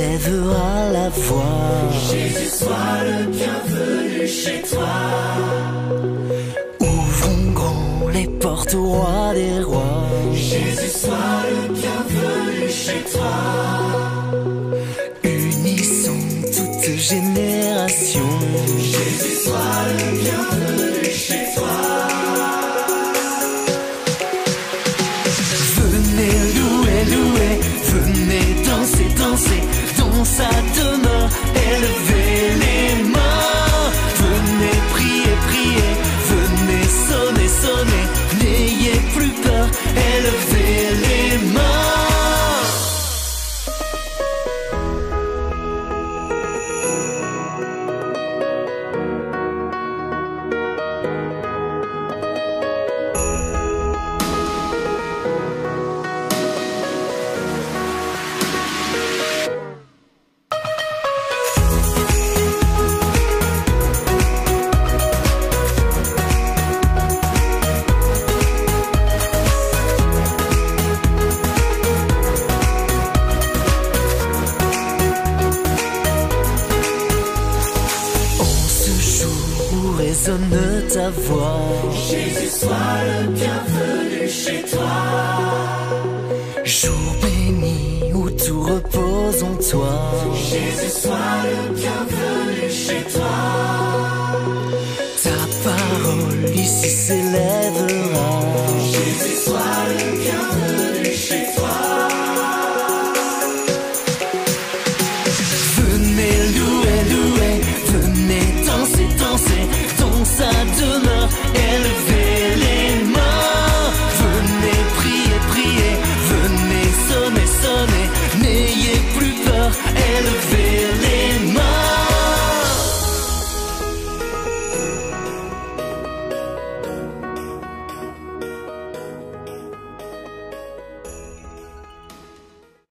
élèvera la voix. Jésus, sois le bienvenu chez toi. Ouvrons grand les portes au roi des rois. Jésus, sois le bienvenu chez toi. Unissons toute génération. Jésus, sois le bienvenu chez toi. Venez louer, louer, venez danser, danser, dans sa demeure, élevez les mains. Venez prier, prier, venez sonner, sonner, n'ayez plus peur, élevez les mains. Résonne ta voix. Jésus, sois le bienvenu chez toi. Jour béni où tout repose en toi. Jésus, sois le bienvenu chez toi. Ta parole ici s'élèvera. Jésus, sois le bienvenu chez toi. Venez louer, louer, venez danser, danser, dans sa demeure, élevez les mains. Venez prier, prier, venez sonner, sonner, n'ayez plus peur, élevez les